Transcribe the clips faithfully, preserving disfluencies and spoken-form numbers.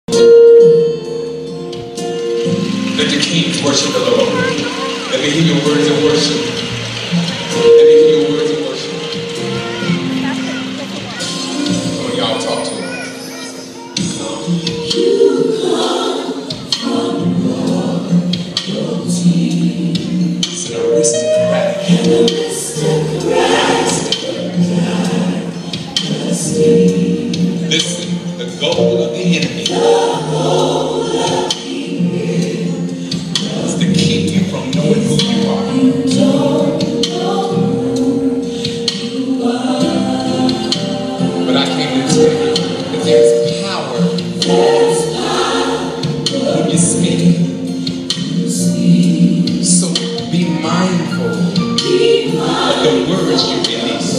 Let the kings worship the Lord. Let me hear your words of worship. Let me hear your words of worship. Come on, y'all, talk to me. You come from royalty. It's an aristocratic. An aristocratic. Listen, the goal of the enemy. The goal of the to keep you from knowing who you are. But I came to tell you that there's power when you speak. So be mindful of the words you release.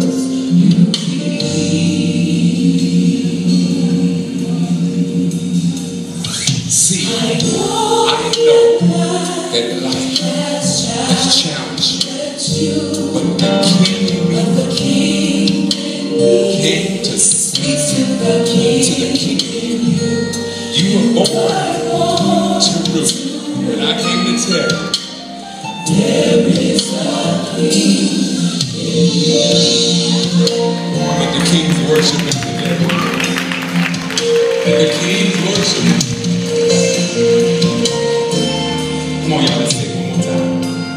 See, I know that life has challenged you, but the King came to speak to the King. You were born to rule, and I came to tell you there is a King in you. Let the Kings worship Him today. Let the Kings worship Him. Come on, y'all, let's sing one more time.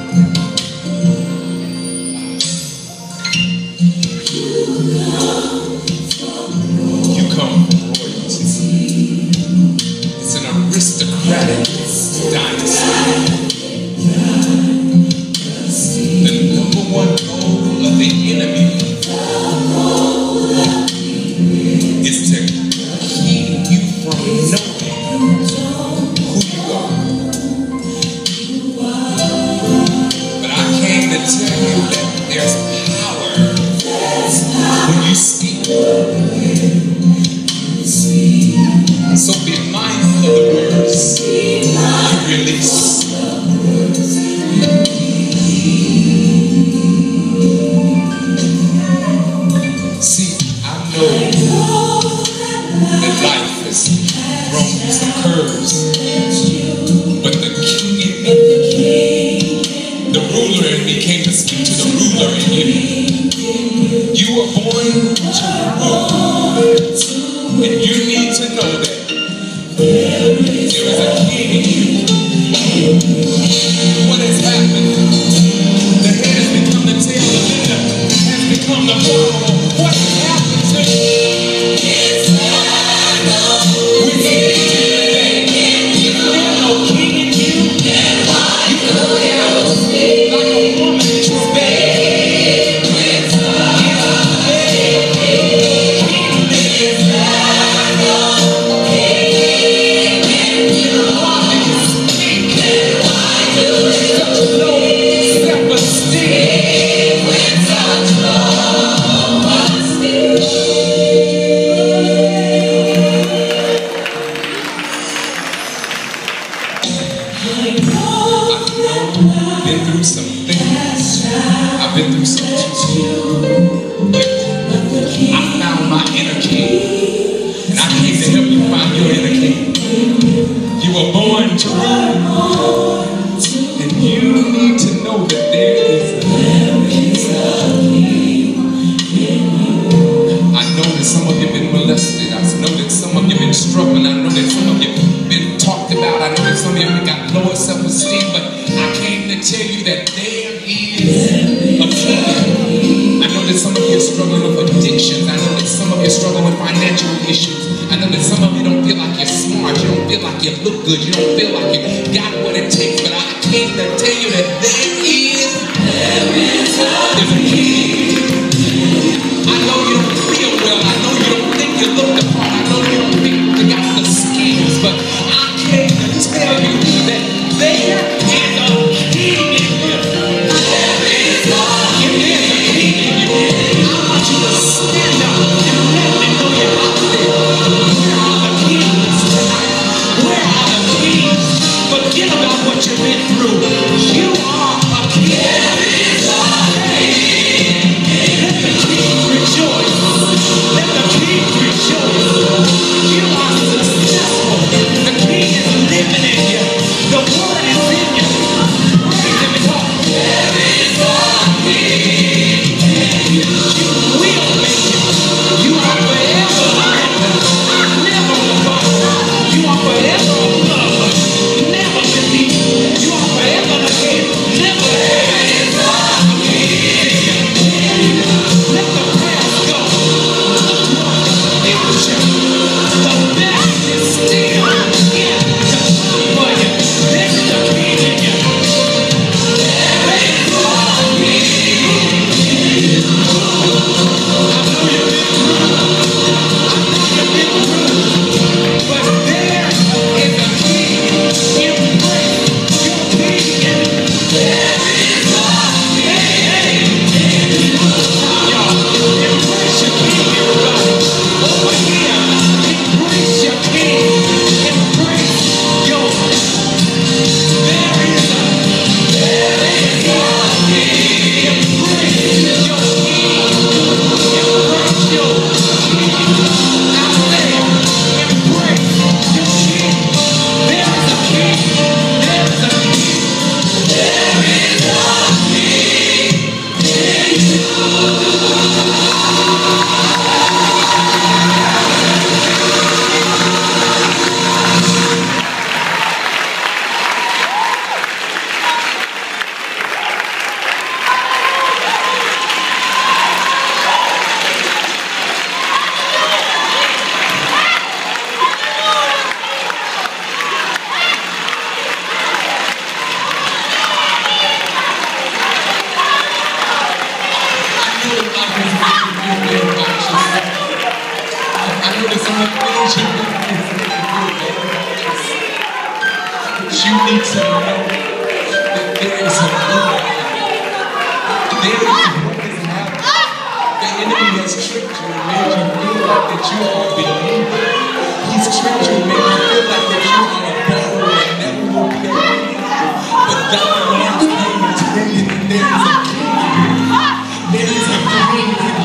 You come from royalty. It's an aristocratic dynasty. The number one goal of the enemy is to keep you from knowing who you are. But I came to tell you that there's power when you speak. So be mindful of the words you release. See, I know that life has thrown you some curves, but the King in me, the ruler in me, came to speak to the ruler in you. You were born to rule, and you need to know that there is a King in you. What has happened? The head has become the tail, the leader has become the follower. What has happened to you? It's we need to today. If there's no King in you, then why you go down like a woman in travail? Been through some things. I've been through some things. I found my inner king, and I came to help you find your inner king. You were born to rule, and you need to know that there is a king. I know that some of you have been molested. I know that some of you have been struggling. I know that some of you have been talked about. I know that some of you have got lower self-esteem, but I came to tell you that there is a king. I know that some of you are struggling with addictions. I know that some of you are struggling with financial issues. I know that some of you don't feel like you're smart. You don't feel like you look good. You don't feel like you got what it takes. But I came to tell you that there is, there is a king. I know you don't feel well. I know you don't think you look the part. I know you don't think you got the skills. But I came to tell you that there is a king in you. There is a If there's a king in you, I want you to stand up and let me know you're out there. Where are the kings tonight? Where are the kings? Forget about what you've been through. You are a king. There is a king. you need to know that there is a good God. There is what is happening. The enemy has tricked you and made you feel like that you are beneath. He's tricked you and made you feel like that you are a borrower and never will be a lender. But God, when He came and tell you that there is a king, there is a king.